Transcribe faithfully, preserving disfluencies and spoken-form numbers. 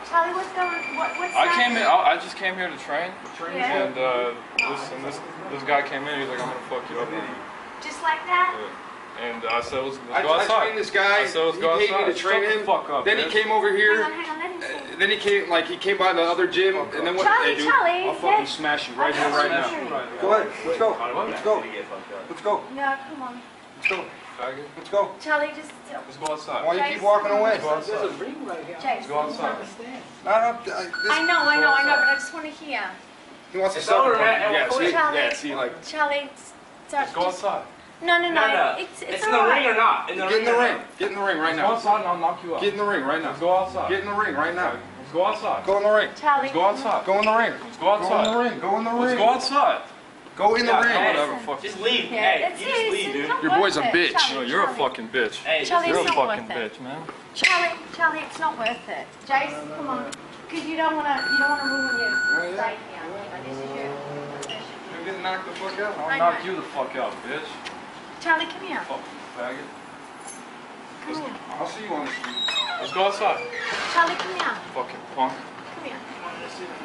Charlie, what's going? What, what's I that? came in. I, I just came here to train. Yeah. And uh, this and this this guy came in. He's like, I'm gonna fuck you up. Just like that? Yeah. And uh, I said, let's, let's I, go outside. I trained this guy. I said, let's he go paid outside. me to train Shut him. the fuck up, then bitch. he came over here. Hang on, hang on, let him see. Uh, then he came, like he came by the other gym, Fuck and then what Charlie, did they do? Charlie, I'll fucking let- smash you right Okay, here, right smash now. you. Go ahead. Let's go. Let's go. Let's go. No, come on. Let's go. Faggot. Let's go. Charlie, just... Let's go outside. Why you keep walking away? Let's go outside. Jace. Let's go outside. No, no, I, this, I know, I know, I know, but I just want to hear. He wants to It's suck over, it. man. Yeah, see, Charlie. yeah, see, like, Charlie, start... Let's go outside. No, no, no, No, no. it's, it's, It's all in the right. ring or not? In the get in ring the or ring. not? Get in the ring right Let's go now. outside and I'll knock you out. Get in the ring right now. Let's go outside. Get in the ring right now. Let's go outside. Go in the ring. Charlie. Let's go outside. Go in the ring. Let's go outside. Go in the ring. Go in the ring. Let's go outside. Go in the Yeah, ring. whatever. Fuck you. Just leave. Yeah, Hey, it's, you just it's, leave, it's dude. not Your worth boy's a it. bitch. Charlie, No, you're a Charlie. fucking bitch. Hey, just Charlie, You're a it's not fucking worth it. bitch, man. Charlie, Charlie, it's not worth it. Jace, come on. Because you don't want to, you don't want to ruin your Right, yeah. stay here. Like, this is your position. You're getting knocked the fuck out. I'll I knock know. you the fuck out, bitch. Charlie, come here. Fucking faggot. Come here. I'll see you on the street. Let's go outside. Charlie, come here. Fucking punk. Come here.